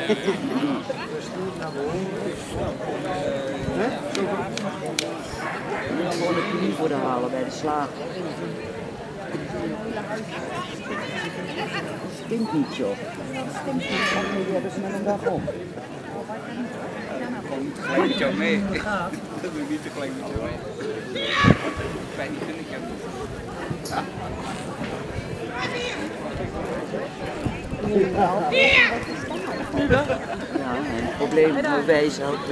Gewoon een knie voor de halen bij de slager. Stinkt niet, joh. Stinkt niet. Die hebben ze met een dag om. Gelijk met jou mee. Dat doe ik niet tegelijk met jou mee. Fijn, die vind ik hem. Ja, een probleem voor wijzen ook.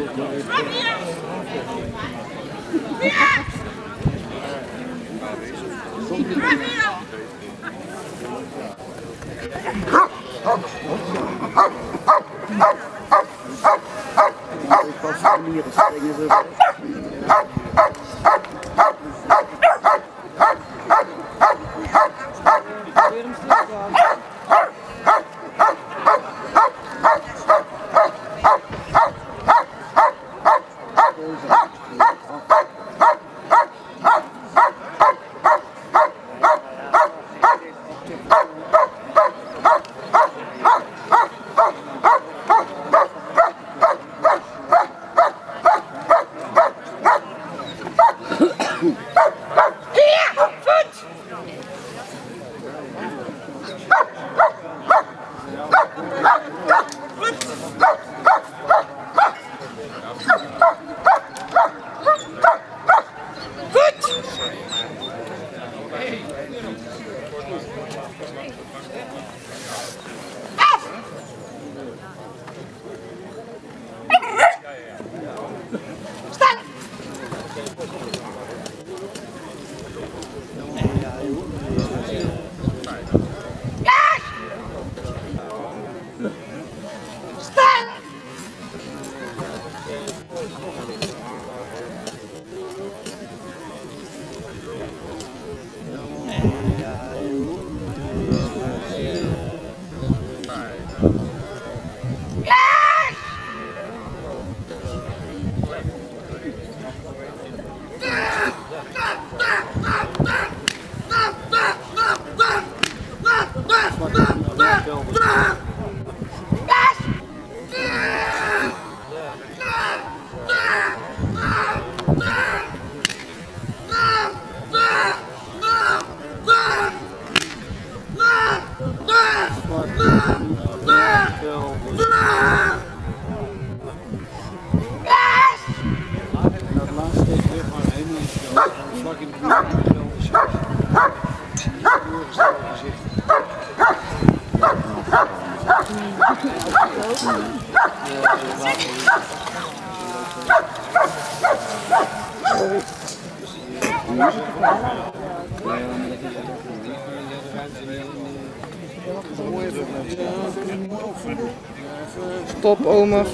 Stop, oma.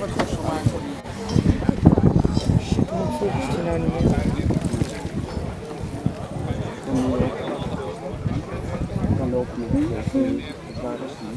Volgens je nou niet meer. Kan lopen met waar is die?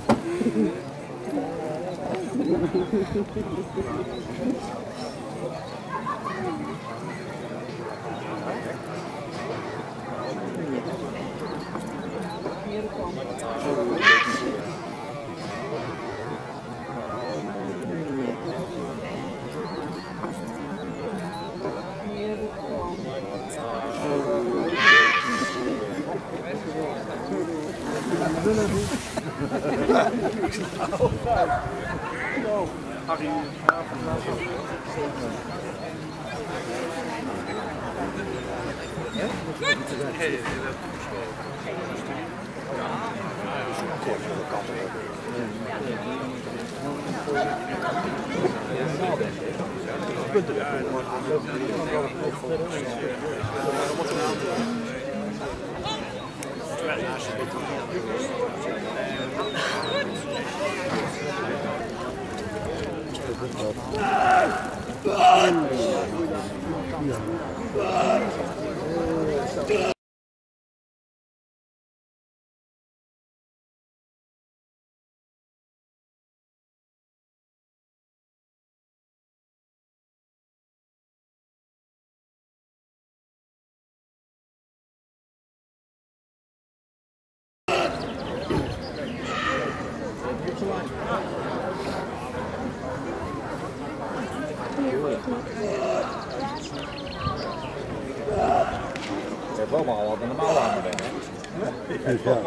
hebt wel maar wat aan de mouw aan bent, hè? Ja.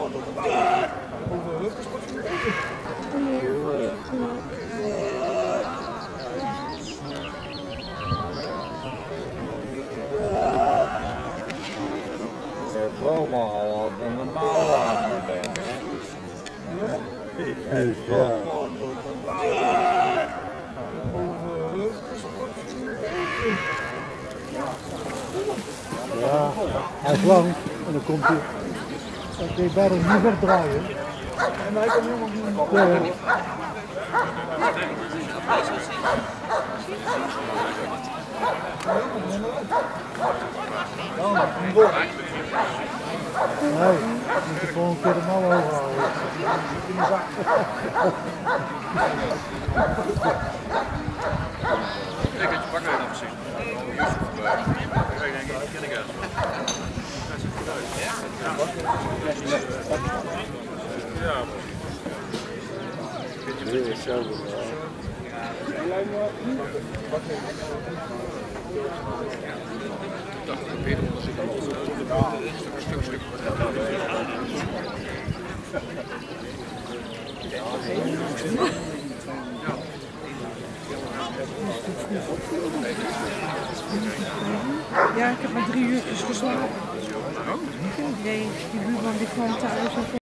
Je hebt wel maar wat aan de mouw aan bent, hè? Ja. Ja, hij is lang en dan komt hij. Dan kun je bijna niet wegdraaien. En hij kan helemaal niet. Ja, ja. Nee, je moet er gewoon een keer de mouw overhouden. Ik heb je pakken nog gezien. Ken ik uit. Ja. Ja, ik heb maar 3 uurtjes geslapen. Nee, die buurman die kwam thuis en